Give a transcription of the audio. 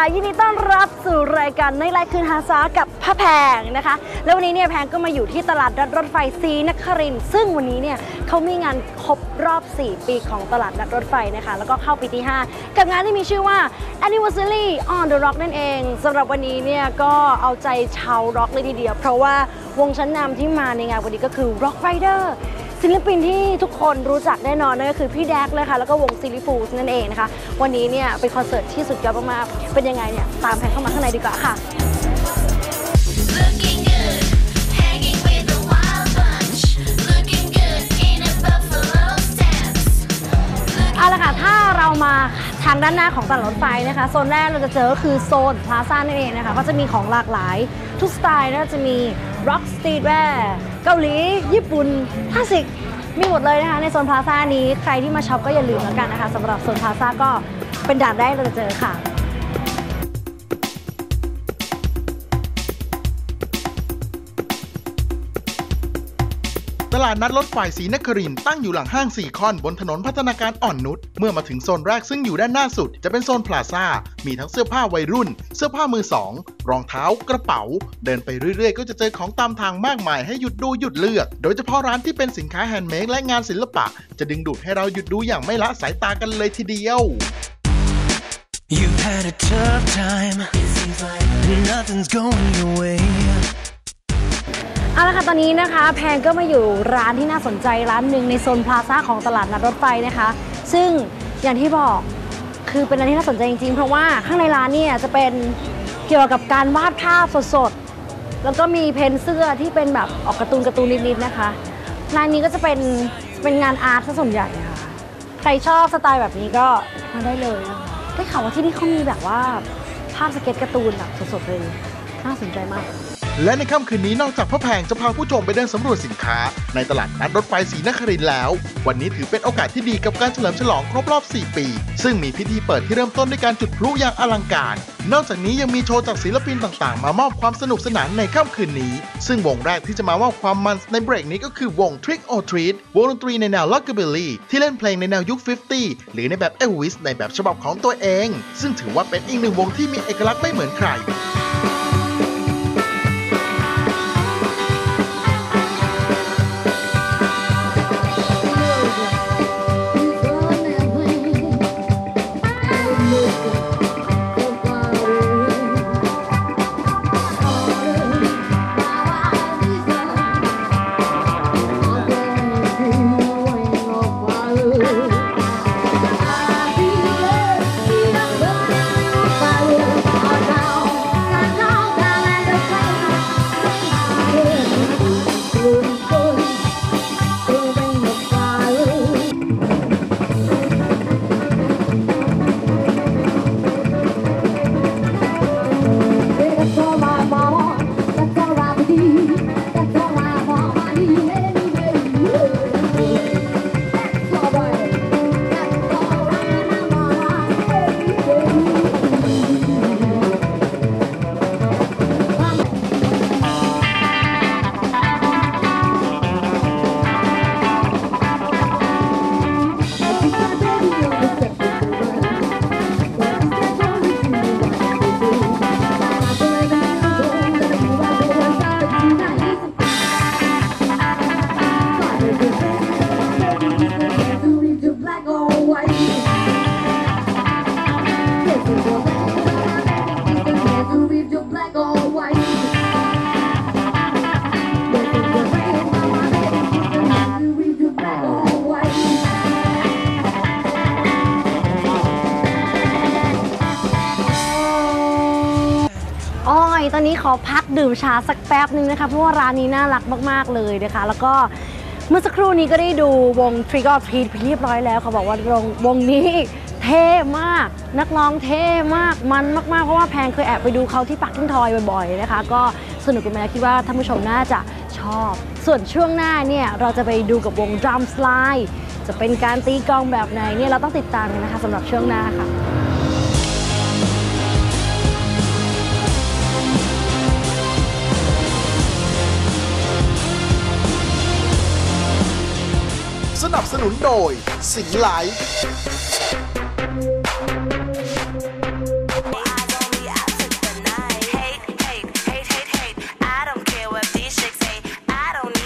ยินดีต้อนรับสู่รายการในไลฟ์คืนฮาซากับพระแพงนะคะแล้ววันนี้เนี่ยแพงก็มาอยู่ที่ตลาดนัดรถไฟศรีนครินทร์ซึ่งวันนี้เนี่ยเขามีงานครบรอบ4 ปีของตลาดนัดรถไฟนะคะแล้วก็เข้าปีที่5กับงานที่มีชื่อว่า Anniversary on the Rock นั่นเองสำหรับวันนี้เนี่ยก็เอาใจชาวร็อกเลยทีเดียวเพราะว่าวงชั้นนำที่มาในงานวันนี้ก็คือ Rock Riderศิลปินที่ทุกคนรู้จักแน่นอนนั่นก็คือพี่แดกเลยค่ะแล้วก็วงซิลลี่ฟูลส์นั่นเองนะคะวันนี้เนี่ยเป็นคอนเสิร์ตที่สุดยอดมากๆเป็นยังไงเนี่ยตามแพงเข้ามาข้างในดีกว่าค่ะเอาละค่ะถ้าเรามาทางด้านหน้าของตลาดรถไฟนะคะโซนแรกเราจะเจอก็คือโซนพลาซ่านั่นเองนะคะก็จะมีของหลากหลายทุกสไตล์ก็จะมีร็อกสตรีทแวร์เกาหลีญี่ปุ่นคลาสสิกมีหมดเลยนะคะในโซนพลาซ่านี้ใครที่มาช็อปก็อย่าลืมแล้วกันนะคะสำหรับโซนพลาซ่าก็เป็นด่านแรกเราจะเจอค่ะตลาดนัดรถไฟศรีนครินทร์ตั้งอยู่หลังห้างซีคอนบนถนนพัฒนาการอ่อนนุชเมื่อมาถึงโซนแรกซึ่งอยู่ด้านหน้าสุดจะเป็นโซนพลาซ่ามีทั้งเสื้อผ้าวัยรุ่นเสื้อผ้ามือสองรองเท้ากระเป๋าเดินไปเรื่อยๆก็จะเจอของตามทางมากมายให้หยุดดูหยุดเลือกโดยเฉพาะร้านที่เป็นสินค้าแฮนด์เมดและงานศิลปะจะดึงดูดให้เราหยุดดูอย่างไม่ละสายตากันเลยทีเดียวเอาละค่ะตอนนี้นะคะแพงก็มาอยู่ร้านที่น่าสนใจร้านหนึ่งในโซนพลาซ่าของตลาดนัดรถไฟนะคะซึ่งอย่างที่บอกคือเป็นอะไรที่น่าสนใจจริงๆเพราะว่าข้างในร้านเนี่ยจะเป็นเกี่ยวกับการวาดภาพสดๆแล้วก็มีเพนเสื้อที่เป็นแบบออกการ์ตูนนิดๆนะคะร้านนี้ก็จะเป็นงานอาร์ตซะส่วนใหญ่ค่ะใครชอบสไตล์แบบนี้ก็มาได้เลยได้ข่าวว่าที่นี่เขามีแบบว่าภาพสเก็ตการ์ตูนแบบสดๆเลยน่าสนใจมากและในค่ำคืนนี้นอกจากพระแพงจะพาผู้ชมไปเดินสำรวจสินค้าในตลาดนัดรถไฟศรีนครินทร์แล้ววันนี้ถือเป็นโอกาสที่ดีกับการเฉลิมฉลองครบรอบ4 ปีซึ่งมีพิธีเปิดที่เริ่มต้นด้วยการจุดพลุอย่างอลังการนอกจากนี้ยังมีโชว์จากศิลปินต่างๆมามอบความสนุกสนานในค่ำคืนนี้ซึ่งวงแรกที่จะมามอบความมันในเบรกนี้ก็คือวง Trick or Treat วงดนตรีในแนว Rockabilly ที่เล่นเพลงในแนวยุค 50 หรือในแบบ Elvis ในแบบฉบับของตัวเองซึ่งถือว่าเป็นอีกหนึ่งวงที่มีเอกลักษณ์ไม่เหมือนใครตอนนี้ขอพักดื่มชาสักแป๊บนึงนะคะเพราะว่าร้านนี้น่ารักมากๆเลยนะคะแล้วก็เมื่อสักครู่นี้ก็ได้ดูวง Trick or Treat ไปเรียบร้อยแล้วเขาบอกว่าวงนี้เท่มากนักร้องเท่มากมันมากๆเพราะว่าแพงเคยแอบไปดูเขาที่ปักกิ้งทอยบ่อยๆนะคะก็สนุกกันมาคิดว่าท่านผู้ชมน่าจะชอบส่วนช่วงหน้าเนี่ยเราจะไปดูกับวง Drum Slide จะเป็นการตีกลองแบบไหนเนี่ยเราต้องติดตามกันนะคะสำหรับช่วงหน้าค่ะสนับสนุนโดยสิงห์ไลฟ์